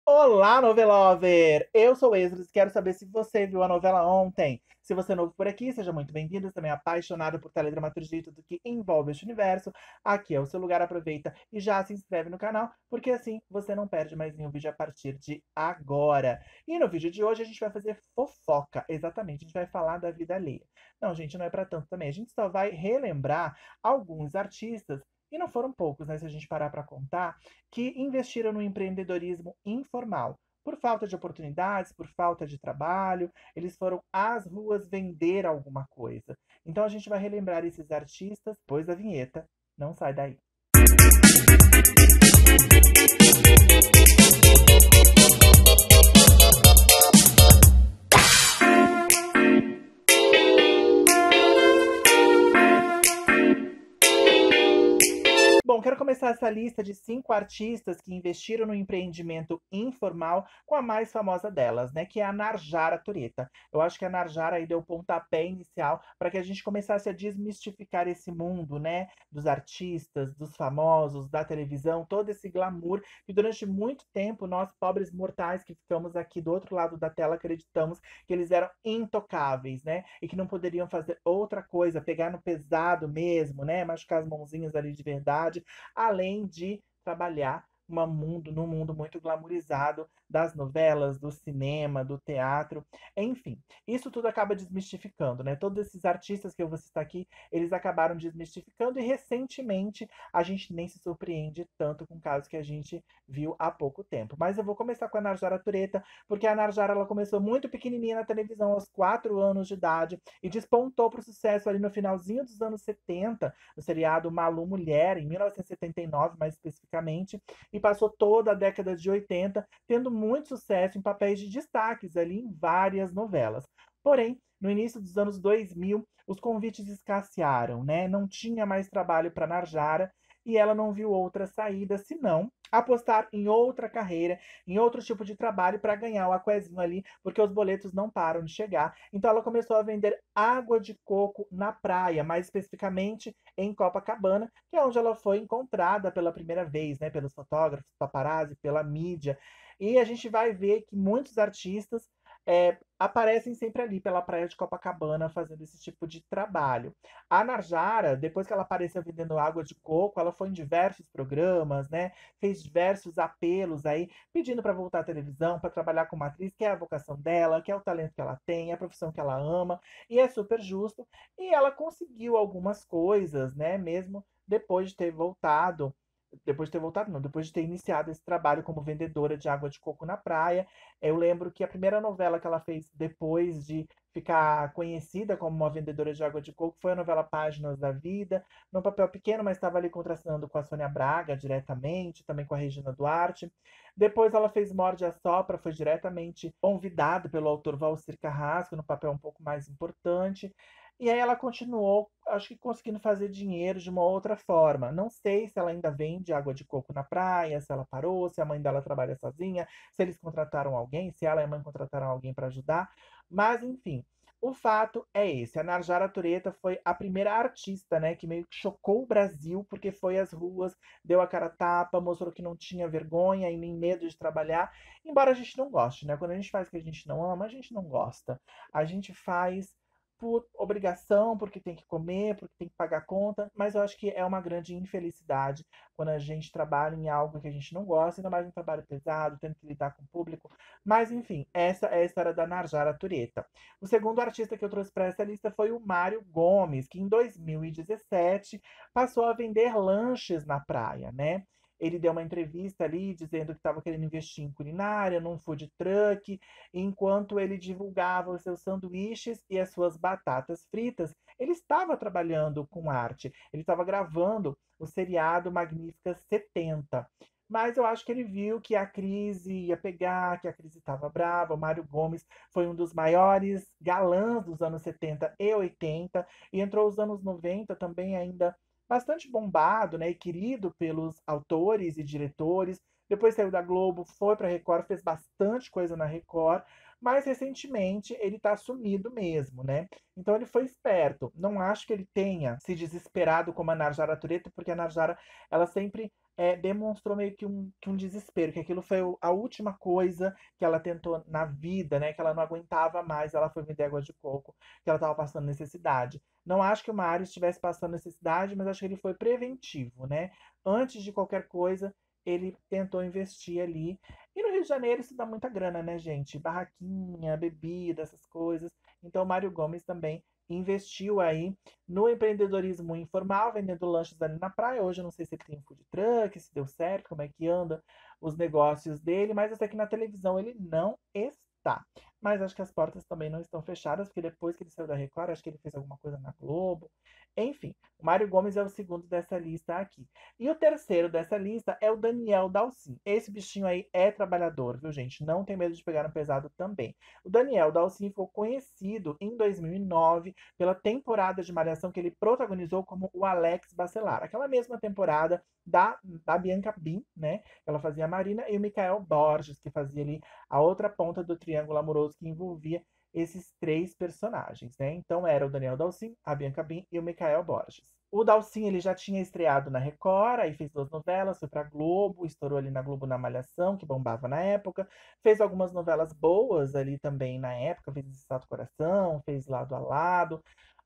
Olá, novelover! Eu sou o Esdras e quero saber se você viu a novela ontem. Se você é novo por aqui, seja muito bem-vindo. Se também é apaixonado por teledramaturgia e tudo que envolve este universo, aqui é o seu lugar. Aproveita e já se inscreve no canal, porque assim você não perde mais nenhum vídeo a partir de agora. E no vídeo de hoje a gente vai fazer fofoca. Exatamente, a gente vai falar da vida alheia. Não, gente, não é pra tanto também. A gente só vai relembrar alguns artistas, e não foram poucos, né? Se a gente parar pra contar, que investiram no empreendedorismo informal. Por falta de oportunidades, por falta de trabalho, eles foram às ruas vender alguma coisa. Então a gente vai relembrar esses artistas depois da vinheta. Não sai daí. Bom, quero começar essa lista de 5 artistas que investiram no empreendimento informal com a mais famosa delas, né? Que é a Narjara Tureta. Eu acho que a Narjara aí deu o pontapé inicial para que a gente começasse a desmistificar esse mundo, né? Dos artistas, dos famosos, da televisão, todo esse glamour que durante muito tempo nós, pobres mortais que ficamos aqui do outro lado da tela, acreditamos que eles eram intocáveis, né? E que não poderiam fazer outra coisa, pegar no pesado mesmo, né? Machucar as mãozinhas ali de verdade, além de trabalhar num mundo muito glamourizado das novelas, do cinema, do teatro, enfim. Isso tudo acaba desmistificando, né? Todos esses artistas que eu vou citar aqui, eles acabaram desmistificando e recentemente a gente nem se surpreende tanto com casos que a gente viu há pouco tempo. Mas eu vou começar com a Narjara Tureta, porque a Narjara ela começou muito pequenininha na televisão, aos 4 anos de idade, e despontou para o sucesso ali no finalzinho dos anos 70, no seriado Malu Mulher, em 1979, mais especificamente, e passou toda a década de 80 tendo muito sucesso em papéis de destaques ali em várias novelas. Porém, no início dos anos 2000, os convites escassearam, né? Não tinha mais trabalho para Narjara e ela não viu outra saída senão apostar em outra carreira, em outro tipo de trabalho para ganhar o aquezinho ali, porque os boletos não param de chegar. Então ela começou a vender água de coco na praia, mais especificamente em Copacabana, que é onde ela foi encontrada pela primeira vez, né, pelos fotógrafos, paparazzi, pela mídia. E a gente vai ver que muitos artistas aparecem sempre ali pela praia de Copacabana fazendo esse tipo de trabalho. A Narjara, depois que ela apareceu vendendo água de coco, ela foi em diversos programas, né? Fez diversos apelos aí, pedindo para voltar à televisão, para trabalhar como atriz, que é a vocação dela, que é o talento que ela tem, é a profissão que ela ama, e é super justo. E ela conseguiu algumas coisas, né? Mesmo depois de ter iniciado esse trabalho como vendedora de água de coco na praia. Eu lembro que a primeira novela que ela fez depois de ficar conhecida como uma vendedora de água de coco foi a novela Páginas da Vida, num papel pequeno, mas estava ali contracenando com a Sônia Braga diretamente, também com a Regina Duarte. Depois ela fez Morde a Sopra, foi diretamente convidada pelo autor Valcir Carrasco, no papel um pouco mais importante. E aí ela continuou, acho que conseguindo fazer dinheiro de uma outra forma. Não sei se ela ainda vende água de coco na praia, se ela parou, se a mãe dela trabalha sozinha, se eles contrataram alguém, se ela e a mãe contrataram alguém para ajudar. Mas, enfim, o fato é esse. A Narjara Tureta foi a primeira artista, né, que meio que chocou o Brasil, porque foi às ruas, deu a cara a tapa, mostrou que não tinha vergonha e nem medo de trabalhar. Embora a gente não goste, né? Quando a gente faz o que a gente não ama, a gente não gosta. A gente faz por obrigação, porque tem que comer, porque tem que pagar conta, mas eu acho que é uma grande infelicidade quando a gente trabalha em algo que a gente não gosta, ainda mais um trabalho pesado, tendo que lidar com o público. Mas enfim, essa é a história da Narjara Tureta. O segundo artista que eu trouxe para essa lista foi o Mário Gomes, que em 2017 passou a vender lanches na praia, né? Ele deu uma entrevista ali dizendo que estava querendo investir em culinária, num food truck, enquanto ele divulgava os seus sanduíches e as suas batatas fritas. Ele estava trabalhando com arte, ele estava gravando o seriado Magnífica 70. Mas eu acho que ele viu que a crise ia pegar, que a crise estava brava. O Mário Gomes foi um dos maiores galãs dos anos 70 e 80, e entrou os anos 90 também ainda bastante bombado, né, e querido pelos autores e diretores. Depois saiu da Globo, foi para a Record, fez bastante coisa na Record, mas recentemente ele está sumido mesmo, né? Então ele foi esperto. Não acho que ele tenha se desesperado como a Narjara Tureta, porque a Narjara ela sempre demonstrou meio que um desespero, que aquilo foi a última coisa que ela tentou na vida, né? Que ela não aguentava mais, ela foi vender água de coco, que ela estava passando necessidade. Não acho que o Mário estivesse passando necessidade, mas acho que ele foi preventivo, né? Antes de qualquer coisa, ele tentou investir ali. E no Rio de Janeiro isso dá muita grana, né, gente? Barraquinha, bebida, essas coisas. Então, o Mário Gomes também investiu aí no empreendedorismo informal, vendendo lanches ali na praia. Hoje eu não sei se ele tem um food truck, se deu certo, como é que anda os negócios dele, mas eu sei que na televisão ele não está. Mas acho que as portas também não estão fechadas, porque depois que ele saiu da Record, acho que ele fez alguma coisa na Globo. Enfim, o Mário Gomes é o segundo dessa lista aqui. E o terceiro dessa lista é o Daniel Dalcin. Esse bichinho aí é trabalhador, viu, gente? Não tem medo de pegar no pesado também. O Daniel Dalcin ficou conhecido em 2009 pela temporada de Malhação que ele protagonizou como o Alex Bacelar. Aquela mesma temporada da Bianca Bin, né? Ela fazia a Marina, e o Michael Borges, que fazia ali a outra ponta do triângulo amoroso que envolvia esses três personagens, né? Então era o Daniel Dalcin, a Bianca Bin e o Michael Borges. O Dalcin ele já tinha estreado na Record, aí fez 2 novelas, foi pra Globo, estourou ali na Globo na Malhação, que bombava na época. Fez algumas novelas boas ali também na época, fez Estado Coração, fez Lado a Lado,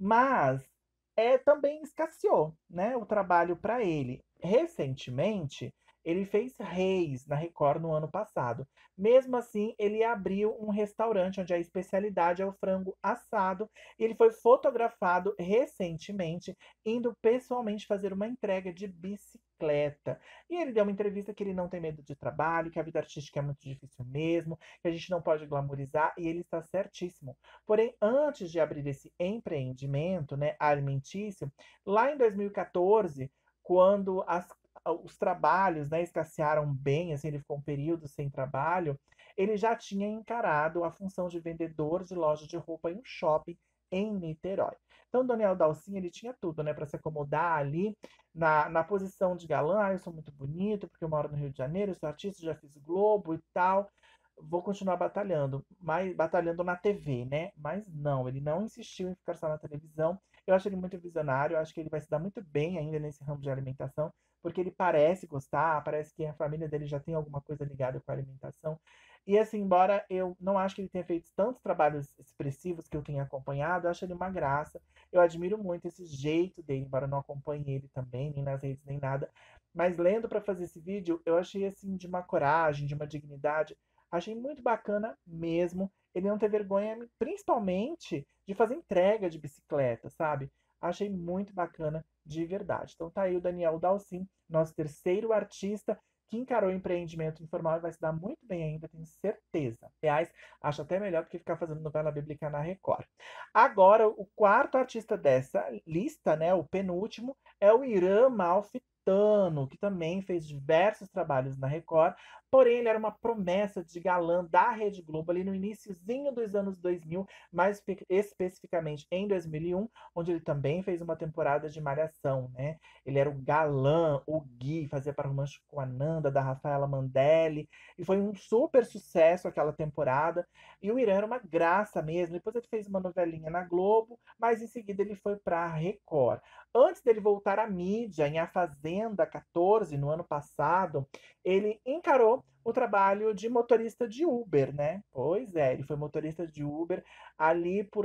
mas também escasseou, né, o trabalho para ele. Recentemente, ele fez Reis na Record no ano passado. Mesmo assim, ele abriu um restaurante onde a especialidade é o frango assado. E ele foi fotografado recentemente indo pessoalmente fazer uma entrega de bicicleta. E ele deu uma entrevista que ele não tem medo de trabalho, que a vida artística é muito difícil mesmo, que a gente não pode glamorizar, e ele está certíssimo. Porém, antes de abrir esse empreendimento, né, alimentício, lá em 2014, quando os trabalhos, né, escassearam bem, assim, ele ficou um período sem trabalho, ele já tinha encarado a função de vendedor de loja de roupa em um shopping em Niterói. Então, Daniel Dalcin, ele tinha tudo, né, para se acomodar ali na posição de galã. Ah, eu sou muito bonito, porque eu moro no Rio de Janeiro, eu sou artista, já fiz Globo e tal. Vou continuar batalhando, mas batalhando na TV, né? Mas não, ele não insistiu em ficar só na televisão. Eu acho ele muito visionário, eu acho que ele vai se dar muito bem ainda nesse ramo de alimentação, porque ele parece gostar, parece que a família dele já tem alguma coisa ligada com a alimentação. E assim, embora eu não acho que ele tenha feito tantos trabalhos expressivos que eu tenha acompanhado, eu acho ele uma graça. Eu admiro muito esse jeito dele, embora eu não acompanhe ele também, nem nas redes, nem nada. Mas lendo para fazer esse vídeo, eu achei assim de uma coragem, de uma dignidade. Achei muito bacana mesmo. Ele não ter vergonha, principalmente, de fazer entrega de bicicleta, sabe? Achei muito bacana de verdade. Então tá aí o Daniel Dalcin, nosso terceiro artista que encarou o empreendimento informal e vai se dar muito bem ainda, tenho certeza. Aliás, acho até melhor do que ficar fazendo novela bíblica na Record. Agora, o quarto artista dessa lista, né, o penúltimo, é o Irã Malfitano, que também fez diversos trabalhos na Record, porém ele era uma promessa de galã da Rede Globo ali no iniciozinho dos anos 2000, mais especificamente em 2001, onde ele também fez uma temporada de Malhação, né? Ele era o galã, o Gui, fazia par romântico com a Nanda, da Rafaela Mandelli, e foi um super sucesso aquela temporada. E o Irã era uma graça mesmo. Depois ele fez uma novelinha na Globo, mas em seguida ele foi para a Record. Antes dele voltar à mídia, em A Fazenda 14, no ano passado, ele encarou o trabalho de motorista de Uber, né? Pois é, ele foi motorista de Uber ali por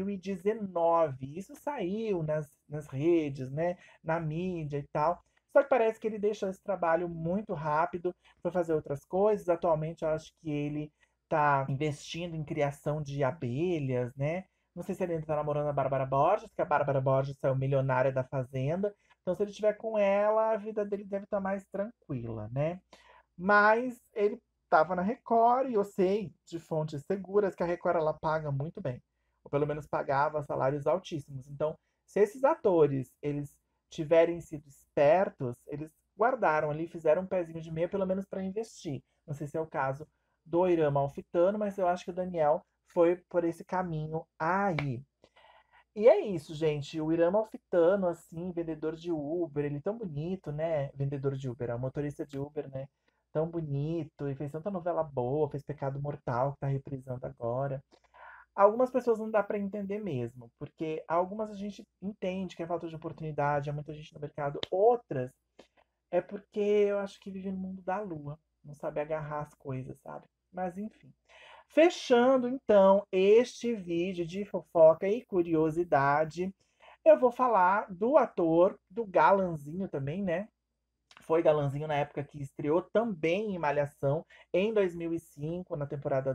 2019. Isso saiu nas redes, né? Na mídia e tal. Só que parece que ele deixou esse trabalho muito rápido, foi fazer outras coisas. Atualmente, eu acho que ele tá investindo em criação de abelhas, né? Não sei se ele ainda tá namorando a Bárbara Borges, que a Bárbara Borges é o milionária da Fazenda. Então, se ele estiver com ela, a vida dele deve estar mais tranquila, né? Mas ele estava na Record e eu sei de fontes seguras que a Record ela paga muito bem. Ou pelo menos pagava salários altíssimos. Então, se esses atores eles tiverem sido espertos, eles guardaram ali, fizeram um pezinho de meia pelo menos para investir. Não sei se é o caso do Irã Malfitano, mas eu acho que o Daniel foi por esse caminho aí. E é isso, gente. O Irã Malfitano, assim, vendedor de Uber, ele tão bonito, né? Vendedor de Uber, é um motorista de Uber, né? Tão bonito, e fez tanta novela boa, fez Pecado Mortal, que tá reprisando agora. Algumas pessoas não dá pra entender mesmo, porque algumas a gente entende que é falta de oportunidade, há muita gente no mercado. Outras É porque eu acho que vive no mundo da lua, não sabe agarrar as coisas, sabe? Mas enfim. Fechando então este vídeo de fofoca e curiosidade, eu vou falar do ator, do galanzinho também, né? Foi galanzinho na época que estreou também em Malhação, em 2005, na temporada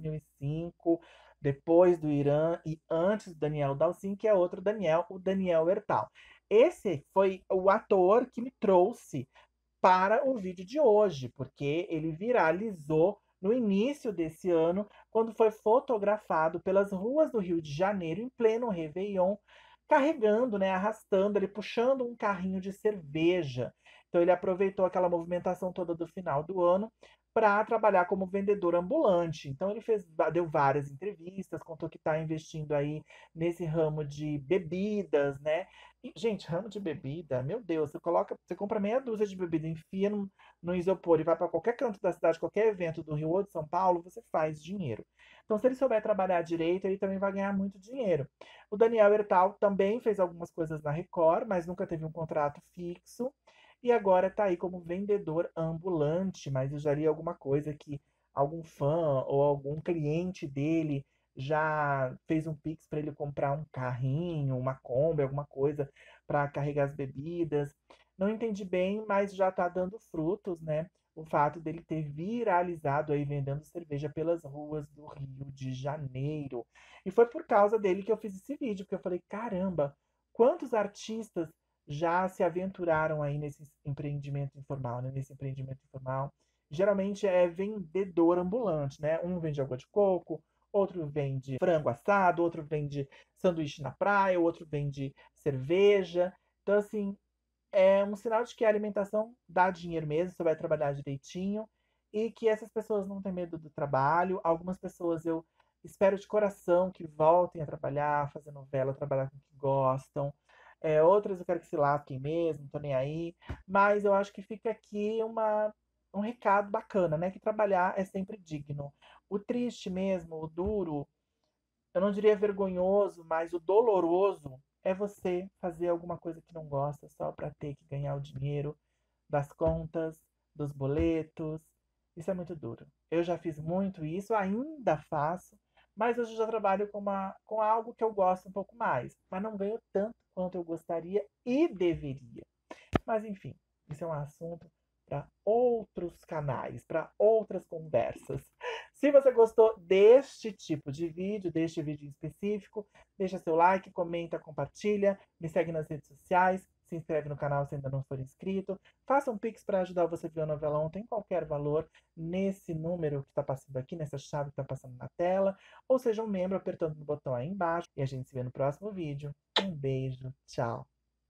2005, depois do Irã e antes do Daniel Dalcin, que é outro Daniel, o Daniel Hertal. Esse foi o ator que me trouxe para o vídeo de hoje, porque ele viralizou no início desse ano, quando foi fotografado pelas ruas do Rio de Janeiro, em pleno Réveillon, carregando, né, arrastando, ele puxando um carrinho de cerveja. Então ele aproveitou aquela movimentação toda do final do ano para trabalhar como vendedor ambulante. Então ele deu várias entrevistas, contou que está investindo aí nesse ramo de bebidas, né? E, gente, ramo de bebida, meu Deus, você compra meia dúzia de bebida, enfia no isopor e vai para qualquer canto da cidade, qualquer evento do Rio ou de São Paulo, você faz dinheiro. Então, se ele souber trabalhar direito, ele também vai ganhar muito dinheiro. O Daniel Hertal também fez algumas coisas na Record, mas nunca teve um contrato fixo. E agora está aí como vendedor ambulante, mas eu já li alguma coisa que algum fã ou algum cliente dele já fez um pix para ele comprar um carrinho, uma Kombi, alguma coisa para carregar as bebidas. Não entendi bem, mas já está dando frutos, né? O fato dele ter viralizado aí vendendo cerveja pelas ruas do Rio de Janeiro. E foi por causa dele que eu fiz esse vídeo, porque eu falei, caramba, quantos artistas já se aventuraram aí nesse empreendimento informal, né? Nesse empreendimento informal. Geralmente é vendedor ambulante, né? Um vende água de coco, outro vende frango assado, outro vende sanduíche na praia, outro vende cerveja. Então, assim, é um sinal de que a alimentação dá dinheiro mesmo, você vai trabalhar direitinho e que essas pessoas não têm medo do trabalho. Algumas pessoas eu espero de coração que voltem a trabalhar, fazer novela, trabalhar com o que gostam. Outras eu quero que se lasquem mesmo, não tô nem aí. Mas eu acho que fica aqui um recado bacana, né? Que trabalhar é sempre digno. O triste mesmo, o duro, eu não diria vergonhoso, mas o doloroso é você fazer alguma coisa que não gosta só para ter que ganhar o dinheiro das contas, dos boletos. Isso é muito duro. Eu já fiz muito isso, ainda faço, mas hoje eu já trabalho com algo que eu gosto um pouco mais, mas não ganho tanto quanto eu gostaria e deveria. Mas enfim, isso é um assunto para outros canais, para outras conversas. Se você gostou deste tipo de vídeo, deste vídeo em específico, deixa seu like, comenta, compartilha, me segue nas redes sociais, se inscreve no canal se ainda não for inscrito, faça um pix para ajudar você a ver a novela ontem, qualquer valor, nesse número que está passando aqui, nessa chave que está passando na tela, ou seja um membro apertando no botão aí embaixo. E a gente se vê no próximo vídeo. Um beijo, tchau!